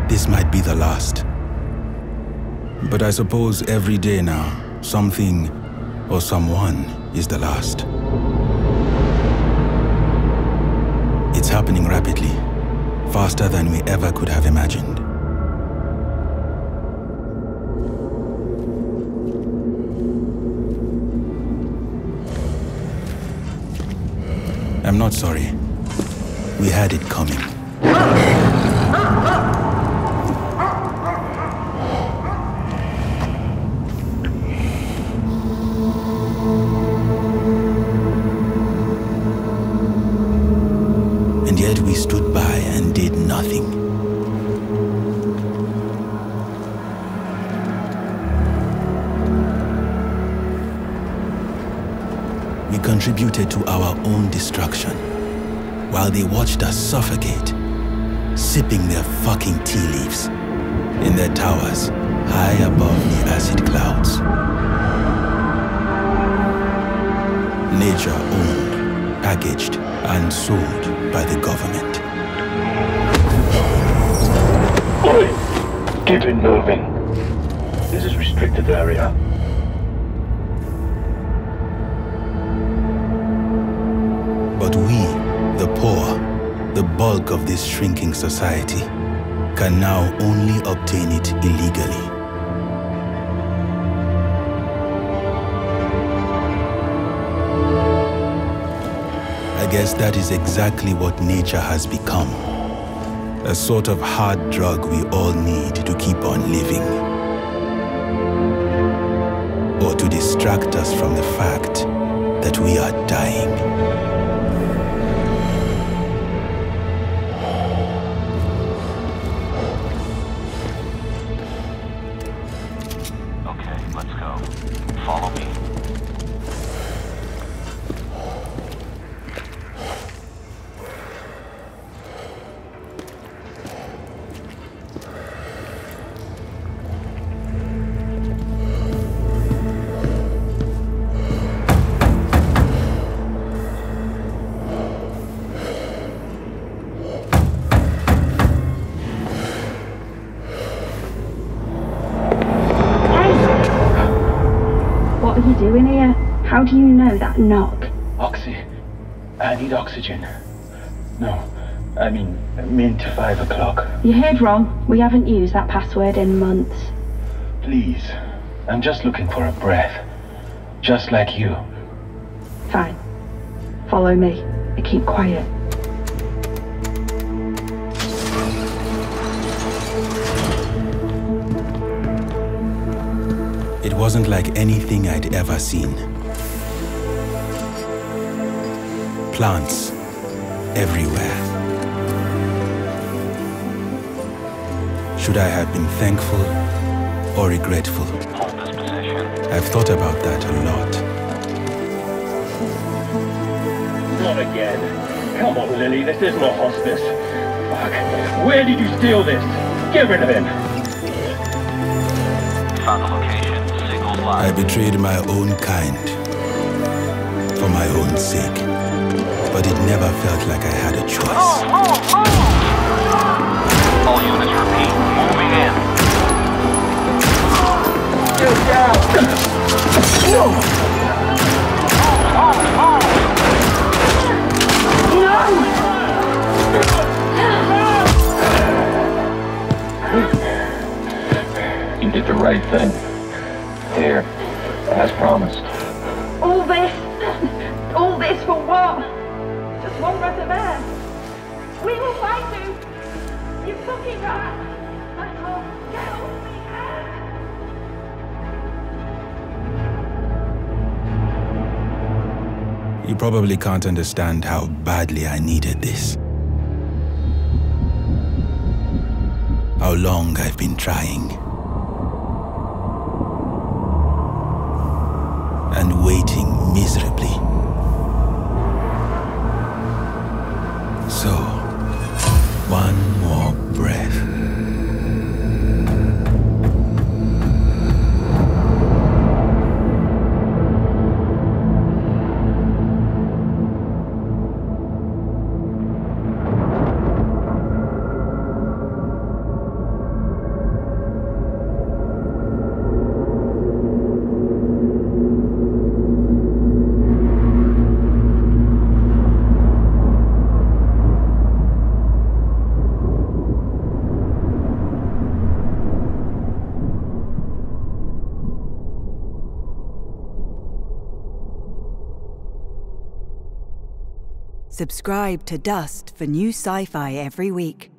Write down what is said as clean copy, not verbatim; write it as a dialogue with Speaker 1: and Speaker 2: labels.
Speaker 1: this might be the last. But I suppose every day now, something or someone is the last. It's happening rapidly, faster than we ever could have imagined. I'm not sorry. We had it coming. And yet we stood by and did nothing. We contributed to our own destruction, while they watched us suffocate, sipping their fucking tea leaves in their towers high above the acid clouds. Nature owned, packaged, and sold by the government.
Speaker 2: Oi! Keep it moving. This is restricted area.
Speaker 1: But we, the poor, the bulk of this shrinking society, can now only obtain it illegally. I guess that is exactly what nature has become. A sort of hard drug we all need to keep on living. Or to distract us from the fact that we are dying.
Speaker 3: How do you know that knock?
Speaker 2: I need oxygen. No, I mean to 5 o'clock.
Speaker 3: You heard wrong. We haven't used that password in months.
Speaker 2: Please, I'm just looking for a breath. Just like you.
Speaker 3: Fine. Follow me. And keep quiet.
Speaker 1: It wasn't like anything I'd ever seen. Plants everywhere. Should I have been thankful or regretful?
Speaker 4: Hold this position.
Speaker 1: I've thought about that a lot.
Speaker 2: Not again. Come on, Lily, this isn't a hospice. Fuck. Where did you steal this? Get rid of him.
Speaker 4: Found the location. Signals live.
Speaker 1: I betrayed my own kind for my own sake. But it never felt like I had a choice.
Speaker 4: All units repeat. Moving in.
Speaker 2: Get down! No! You did the right thing. Here, as promised.
Speaker 3: All this for what? Just one breath of air. We will find you. You fucking rat. Get off me, Ed.
Speaker 1: You probably can't understand how badly I needed this. How long I've been trying. And waiting miserably. So, one more breath.
Speaker 5: Subscribe to Dust for new sci-fi every week.